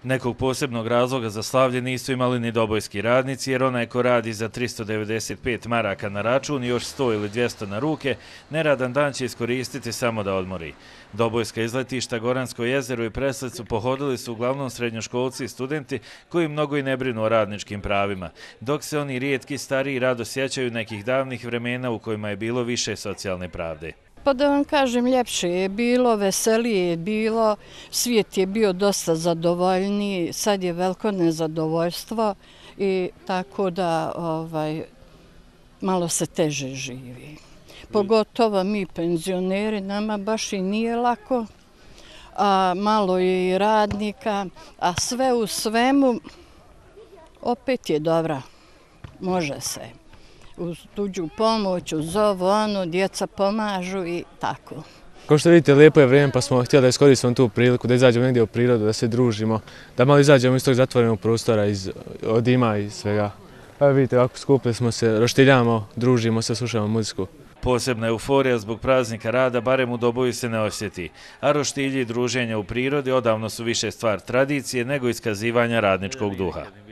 Nekog posebnog razloga za slavlje nisu imali ni dobojski radnici, jer onaj ko radi za 395 maraka na račun i još 100 ili 200 na ruke, neradan dan će iskoristiti samo da odmori. Dobojska izletišta Goransko jezero i Preslicu pohodili su uglavnom srednjoškolci i studenti koji mnogo i ne brinu o radničkim pravima, dok se oni rijetki stariji rado sjećaju nekih davnih vremena u kojima je bilo više socijalne pravde. Pa da vam kažem, ljepše je bilo, veselije je bilo, svijet je bio dosta zadovoljniji, sad je veliko nezadovoljstvo i tako da malo se teže živi. Pogotovo mi penzioneri, nama baš i nije lako, a malo je i radnika, a sve u svemu opet je dobra, može se. Uz tuđu pomoć, uz ovo, ono, djeca pomažu i tako. Kao što vidite, lijepo je vrijeme pa smo htjeli da iskoristimo tu priliku, da izađemo negdje u prirodu, da se družimo, da malo izađemo iz tog zatvorenog prostora, od dima i svega. Evo vidite, ovako skupili smo se, roštiljamo, družimo se, slušamo muziku. Posebna euforija zbog praznika rada barem u Doboju se ne osjeti, a roštilji i druženja u prirodi odavno su više stvar tradicije nego iskazivanja radničkog duha.